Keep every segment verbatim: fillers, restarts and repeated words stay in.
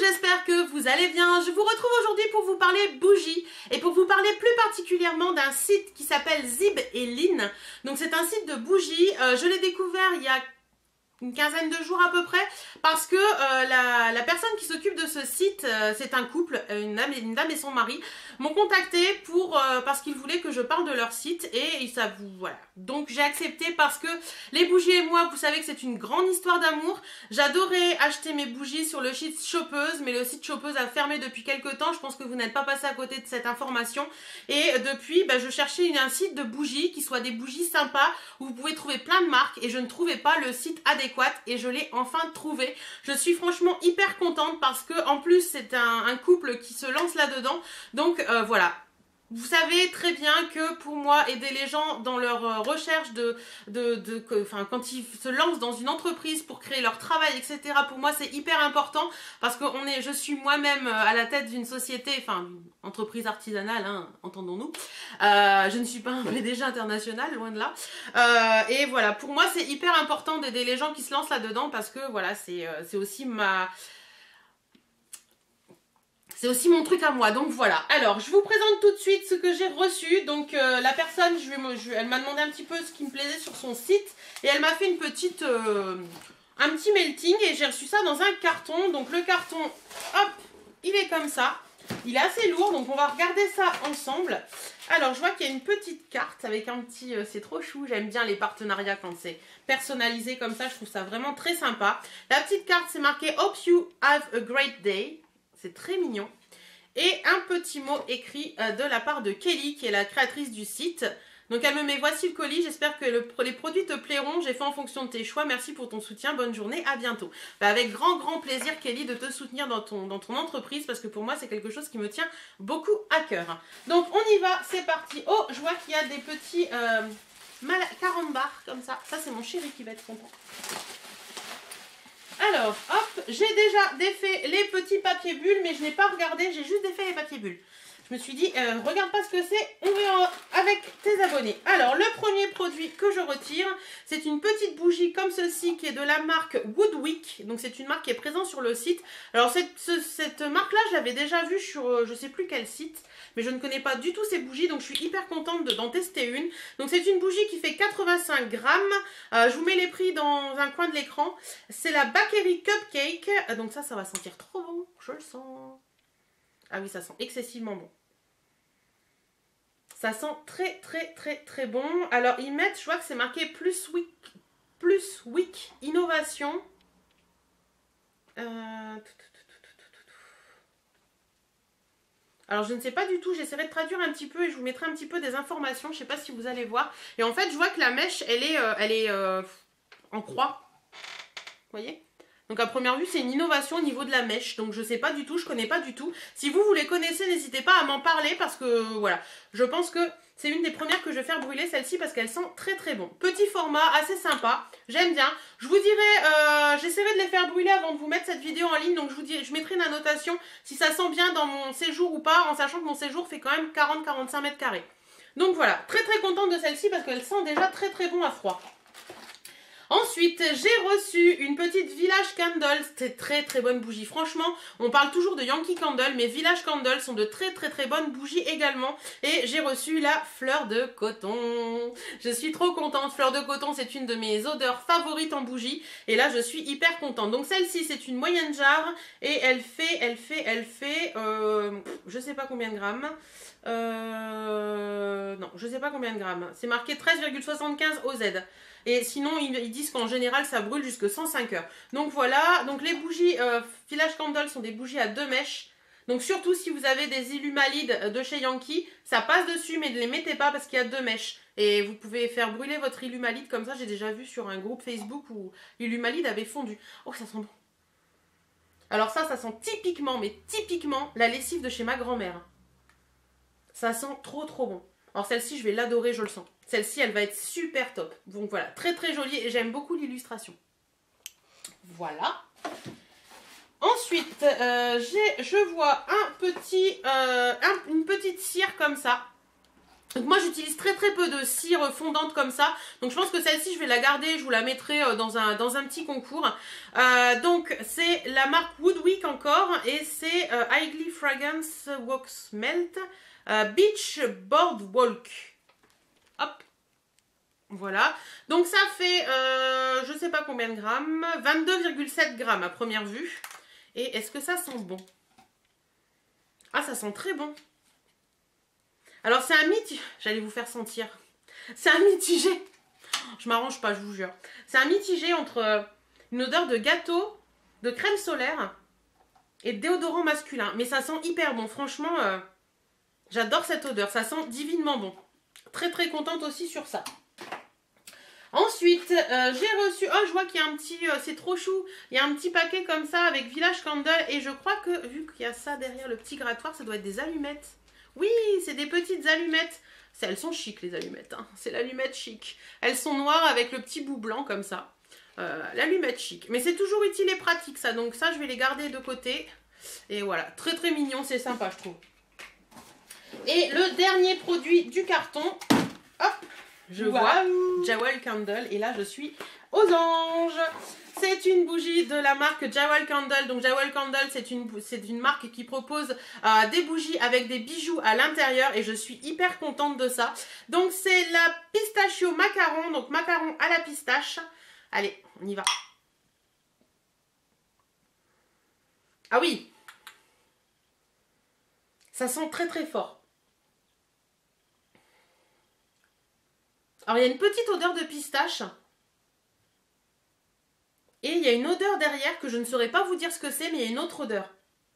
j'espère que vous allez bien. Je vous retrouve aujourd'hui pour vous parler bougies et pour vous parler plus particulièrement d'un site qui s'appelle Zib et Lynn. Donc c'est un site de bougies, euh, je l'ai découvert il y a une quinzaine de jours à peu près, parce que euh, la, la personne qui s'occupe de ce site, euh, c'est un couple, une dame, une dame et son mari, m'ont contacté pour euh, parce qu'ils voulaient que je parle de leur site et, et ça vous voilà. Donc j'ai accepté parce que les bougies et moi, vous savez que c'est une grande histoire d'amour. J'adorais acheter mes bougies sur le site Shoppeuse, mais le site Shoppeuse a fermé depuis quelques temps. Je pense que vous n'êtes pas passé à côté de cette information. Et depuis, bah, je cherchais une, un site de bougies qui soit des bougies sympas où vous pouvez trouver plein de marques et je ne trouvais pas le site adéquat. Et je l'ai enfin trouvé. Je suis franchement hyper contente parce que en plus c'est un, un couple qui se lance là-dedans. Donc euh, voilà. Vous savez très bien que pour moi, aider les gens dans leur recherche de, de, de, de enfin, quand ils se lancent dans une entreprise pour créer leur travail, et cetera. Pour moi, c'est hyper important parce que on est, je suis moi-même à la tête d'une société, enfin, une entreprise artisanale, hein, entendons-nous. Euh, je ne suis pas un P D G international, loin de là. Euh, et voilà, pour moi, c'est hyper important d'aider les gens qui se lancent là-dedans parce que voilà, c'est, c'est aussi ma... C'est aussi mon truc à moi, donc voilà. Alors, je vous présente tout de suite ce que j'ai reçu. Donc, euh, la personne, je vais, je, elle m'a demandé un petit peu ce qui me plaisait sur son site. Et elle m'a fait une petite, euh, un petit melting. Et j'ai reçu ça dans un carton. Donc, le carton, hop, il est comme ça. Il est assez lourd, donc on va regarder ça ensemble. Alors, je vois qu'il y a une petite carte avec un petit... Euh, c'est trop chou, j'aime bien les partenariats quand c'est personnalisé comme ça. Je trouve ça vraiment très sympa. La petite carte, c'est marqué « Hope you have a great day ». C'est très mignon. Et un petit mot écrit euh, de la part de Kelly, qui est la créatrice du site. Donc elle me met « Voici le colis, j'espère que le, les produits te plairont. J'ai fait en fonction de tes choix. Merci pour ton soutien. Bonne journée, à bientôt. » Bah, avec grand, grand plaisir, Kelly, de te soutenir dans ton, dans ton entreprise, parce que pour moi, c'est quelque chose qui me tient beaucoup à cœur. Donc on y va, c'est parti. Oh, je vois qu'il y a des petits euh, carambars comme ça. Ça, c'est mon chéri qui va être content. Alors, hop, j'ai déjà défait les petits papiers bulles, mais je n'ai pas regardé, j'ai juste défait les papiers bulles. Je me suis dit, euh, regarde pas ce que c'est, on verra avec tes abonnés. Alors, le premier produit que je retire, c'est une petite bougie comme ceci, qui est de la marque Woodwick. Donc, c'est une marque qui est présente sur le site. Alors, cette, ce, cette marque-là, je l'avais déjà vue sur euh, je sais plus quel site, mais je ne connais pas du tout ces bougies, donc je suis hyper contente d'en tester une. Donc, c'est une bougie qui fait quatre-vingt-cinq grammes. Euh, je vous mets les prix dans un coin de l'écran. C'est la Bakery Cupcake. Donc, ça, ça va sentir trop bon, je le sens. Ah oui, ça sent excessivement bon. Ça sent très très très très bon. Alors ils mettent, je vois que c'est marqué plus week, plus week innovation. Euh... Alors je ne sais pas du tout, j'essaierai de traduire un petit peu et je vous mettrai un petit peu des informations. Je ne sais pas si vous allez voir. Et en fait, je vois que la mèche, elle est, euh, elle est euh, en croix. Vous voyez ? Donc à première vue, c'est une innovation au niveau de la mèche. Donc je sais pas du tout, je connais pas du tout. Si vous, vous les connaissez, n'hésitez pas à m'en parler parce que voilà, je pense que c'est une des premières que je vais faire brûler, celle-ci, parce qu'elle sent très très bon. Petit format, assez sympa, j'aime bien. Je vous dirai, euh, j'essaierai de les faire brûler avant de vous mettre cette vidéo en ligne. Donc je vous dirai, je mettrai une annotation si ça sent bien dans mon séjour ou pas, en sachant que mon séjour fait quand même quarante à quarante-cinq mètres carrés. Donc voilà, très très contente de celle-ci parce qu'elle sent déjà très très bon à froid. Ensuite, j'ai reçu une petite Village Candle. C'est très très bonne bougie. Franchement, on parle toujours de Yankee Candle, mais Village Candle sont de très très très bonnes bougies également. Et j'ai reçu la fleur de coton. Je suis trop contente. Fleur de coton, c'est une de mes odeurs favorites en bougie. Et là, je suis hyper contente. Donc celle-ci, c'est une moyenne jarre. Et elle fait, elle fait, elle fait, euh, je sais pas combien de grammes. Euh, non, je sais pas combien de grammes. C'est marqué treize virgule soixante-quinze O Z. Et sinon, ils, ils disent qu'en général, ça brûle jusque cent cinq heures. Donc voilà, donc les bougies euh, Village Candle sont des bougies à deux mèches. Donc surtout si vous avez des Illumalides de chez Yankee, ça passe dessus, mais ne les mettez pas parce qu'il y a deux mèches. Et vous pouvez faire brûler votre Illumalide comme ça. J'ai déjà vu sur un groupe Facebook où l'Illumalide avait fondu. Oh, ça sent bon. Alors ça, ça sent typiquement, mais typiquement, la lessive de chez ma grand-mère. Ça sent trop trop bon. Alors celle-ci, je vais l'adorer, je le sens. Celle-ci, elle va être super top. Donc voilà, très très jolie et j'aime beaucoup l'illustration. Voilà. Ensuite, euh, j'ai, je vois un petit, euh, un, une petite cire comme ça. Donc moi j'utilise très très peu de cire fondante comme ça, donc je pense que celle-ci je vais la garder, je vous la mettrai dans un, dans un petit concours. Euh, donc c'est la marque Woodwick encore, et c'est euh, Highly Fragrance Wax Melt euh, Beach Boardwalk. Hop, voilà, donc ça fait euh, je sais pas combien de grammes, vingt-deux virgule sept grammes à première vue. Et est-ce que ça sent bon? Ah, ça sent très bon. Alors c'est un mitigé, j'allais vous faire sentir, c'est un mitigé, je m'arrange pas, je vous jure. C'est un mitigé entre une odeur de gâteau, de crème solaire et de déodorant masculin. Mais ça sent hyper bon, franchement, euh, j'adore cette odeur, ça sent divinement bon. Très très contente aussi sur ça. Ensuite, euh, j'ai reçu, oh je vois qu'il y a un petit, euh, c'est trop chou, il y a un petit paquet comme ça avec Village Candle. Et je crois que, vu qu'il y a ça derrière le petit grattoir, ça doit être des allumettes. Oui, c'est des petites allumettes. Elles sont chic les allumettes, hein. C'est l'allumette chic. Elles sont noires avec le petit bout blanc comme ça. Euh, l'allumette chic. Mais c'est toujours utile et pratique ça, donc ça je vais les garder de côté. Et voilà, très très mignon, c'est sympa je trouve. Et le dernier produit du carton, hop, je wow. vois Jawel Candle et là je suis aux anges. C'est une bougie de la marque Jawel Candle. Donc Jawel Candle, c'est une, c'est une marque qui propose euh, des bougies avec des bijoux à l'intérieur et je suis hyper contente de ça. Donc c'est la pistachio macaron, donc macaron à la pistache. Allez, on y va. Ah oui, ça sent très très fort. Alors il y a une petite odeur de pistache. Et il y a une odeur derrière que je ne saurais pas vous dire ce que c'est, mais il y a une autre odeur.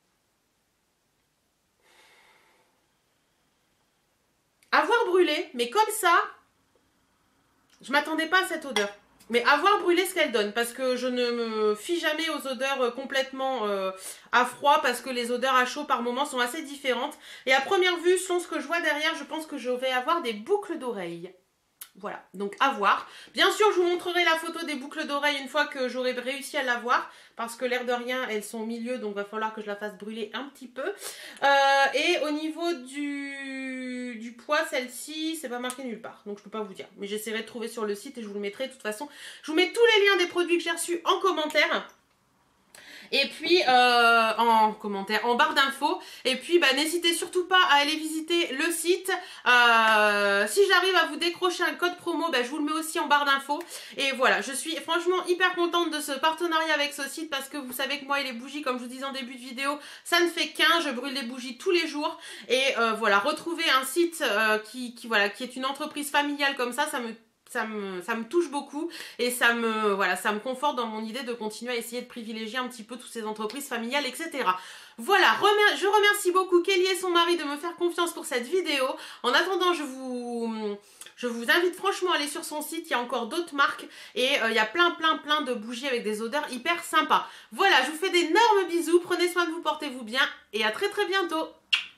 Avoir brûlé, mais comme ça, je m'attendais pas à cette odeur. Mais avoir brûlé ce qu'elle donne, parce que je ne me fie jamais aux odeurs complètement euh, à froid, parce que les odeurs à chaud par moments sont assez différentes. Et à première vue, selon ce que je vois derrière, je pense que je vais avoir des boucles d'oreilles. Voilà, donc à voir. Bien sûr, je vous montrerai la photo des boucles d'oreilles une fois que j'aurai réussi à l'avoir, parce que l'air de rien, elles sont au milieu, donc il va falloir que je la fasse brûler un petit peu. Euh, et au niveau du, du poids, celle-ci, c'est pas marqué nulle part, donc je peux pas vous dire. Mais j'essaierai de trouver sur le site et je vous le mettrai de toute façon. Je vous mets tous les liens des produits que j'ai reçus en commentaire. Et puis euh, en commentaire, en barre d'infos. Et puis bah, n'hésitez surtout pas à aller visiter le site. Euh, si j'arrive à vous décrocher un code promo, bah, je vous le mets aussi en barre d'infos. Et voilà, je suis franchement hyper contente de ce partenariat avec ce site, parce que vous savez que moi et les bougies, comme je vous disais en début de vidéo, ça ne fait qu'un. Je brûle des bougies tous les jours. Et euh, voilà, retrouver un site euh, qui, qui, voilà, qui est une entreprise familiale comme ça, ça me... Ça me, ça me touche beaucoup et ça me, voilà, ça me conforte dans mon idée de continuer à essayer de privilégier un petit peu toutes ces entreprises familiales, et cetera. Voilà, remer je remercie beaucoup Kelly et son mari de me faire confiance pour cette vidéo. En attendant, je vous... Je vous invite franchement à aller sur son site, il y a encore d'autres marques et euh, il y a plein plein plein de bougies avec des odeurs hyper sympas. Voilà, je vous fais d'énormes bisous, prenez soin de vous, portez-vous bien et à très très bientôt.